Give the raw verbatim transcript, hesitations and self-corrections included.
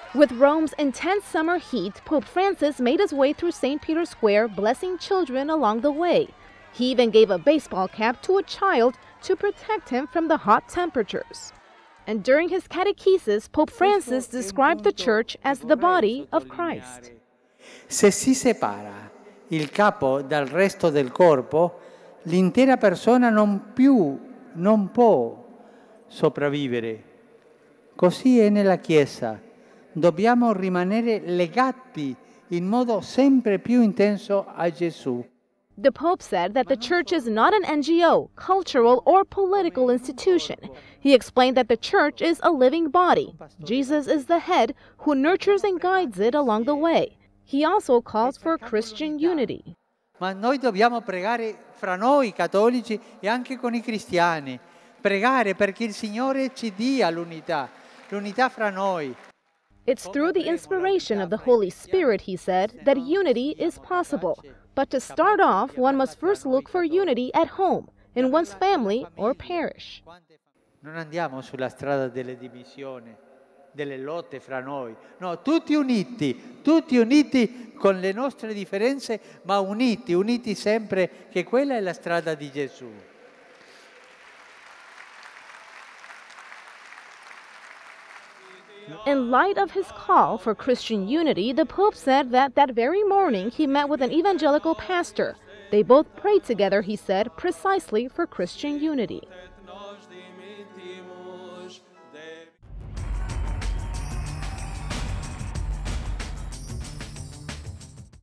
With Rome's intense summer heat, Pope Francis made his way through Saint Peter's Square, blessing children along the way. He even gave a baseball cap to a child to protect him from the hot temperatures. And during his catechesis, Pope Francis described the Church as the body of Christ. Se si separa il capo dal resto del corpo, l'intera persona non più, non può sopravvivere. Così è nella Chiesa. Dobbiamo rimanere legati in modo sempre più intenso a Gesù. The Pope said that the Church is not an N G O, cultural or political institution. He explained that the Church is a living body. Jesus is the head who nurtures and guides it along the way. He also calls for Christian unity. Ma noi dobbiamo pregare fra noi cattolici e anche con i cristiani. Pregare perché il Signore ci dia l'unità, l'unità fra noi. It's through the inspiration of the Holy Spirit, he said, that unity is possible. But to start off, one must first look for unity at home, in one's family or parish. Non andiamo sulla strada delle divisioni, delle lotte fra noi. No, tutti uniti, tutti uniti con le nostre differenze, ma uniti, uniti sempre, che quella è la strada di Gesù. In light of his call for Christian unity, the Pope said that that very morning he met with an evangelical pastor. They both prayed together, he said, precisely for Christian unity.